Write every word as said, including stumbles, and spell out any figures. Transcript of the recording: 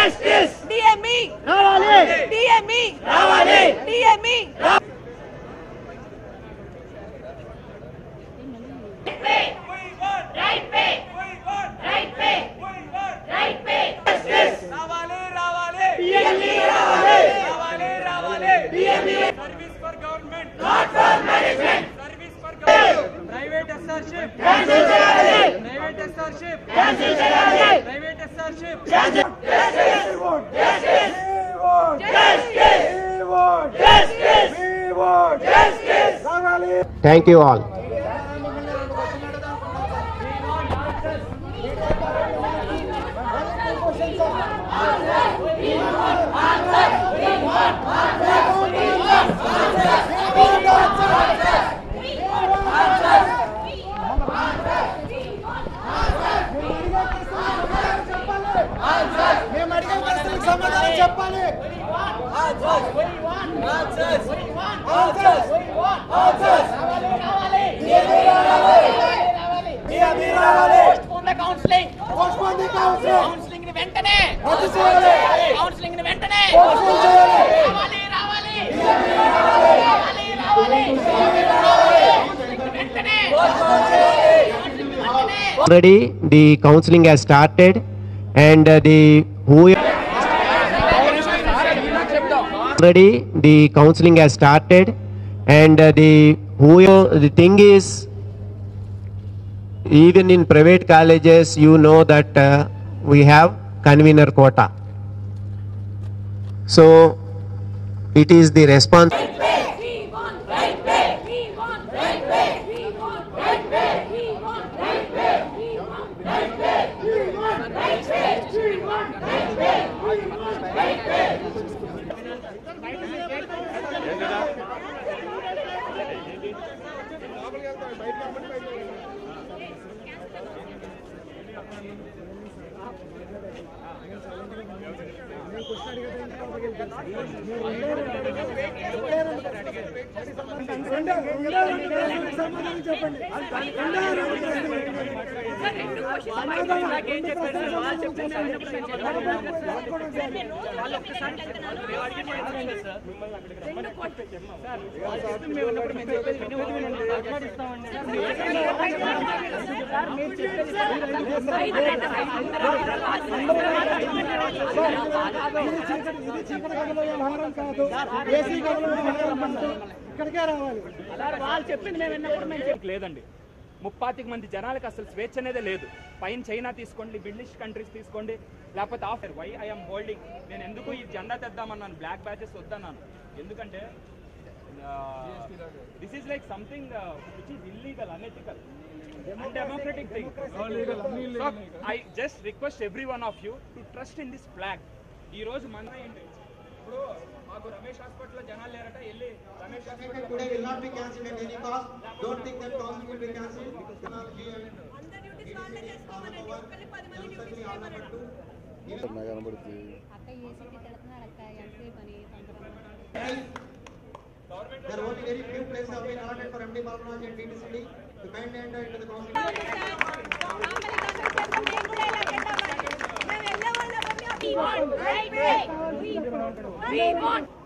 Justice. D M E. Ravali. D M E. Ravali. D M E. Right pay. Right pay. Right pay. Right pay. Justice. Ravali, Ravali. D M E Ravali. Ravali, Ravali. D M E. Service for government. Not for management. Service for government. Private assership. Cancel చేయాలి. Private assership. Cancel చేయాలి. Private assership. Justice. Justice. Justice. Justice. Justice. Ravali. Thank you all. మేము అడిగే ప్రశ్నలకు సమాధానం చెప్పాలి. Counselling counselling ని వెంటనే counselling ని వెంటనే రావాలి రావాలి రావాలి రావాలి వెంటనే Already the counseling has started and uh, the who already the counseling has started and uh, the who the thing is, even in private colleges you know that uh, we have convener quota, so it is the response. లేదండి ముప్పాతికి మంది జనాలకు అసలు స్వేచ్ఛ అనేదే లేదు. పైన China తీసుకోండి, బిల్డిష్ countries తీసుకోండి, లేకపోతే ఆఫర్ వై ఐఎమ్ హోల్డింగ్. నేను ఎందుకు ఈ జెండా తెద్దామన్నాను, బ్లాక్ బ్యాచెస్ వద్దన్నాను. ఎందుకంటే this is like something which is illegal, unethical, undemocratic thing. So I just request every one of you to trust in this flag. ఈ రోజు మన ఇప్పుడు మాకు రమేష్ హాస్పిటల్ లో జనాలు లేరట, వెళ్ళి Ramesh hospital today will not be cancelled at any cost. Don't think that council will be cancelled. There are only very few places have been allotted for M D Balraj and D T C D to kindly enter into the council. We want right way. We want.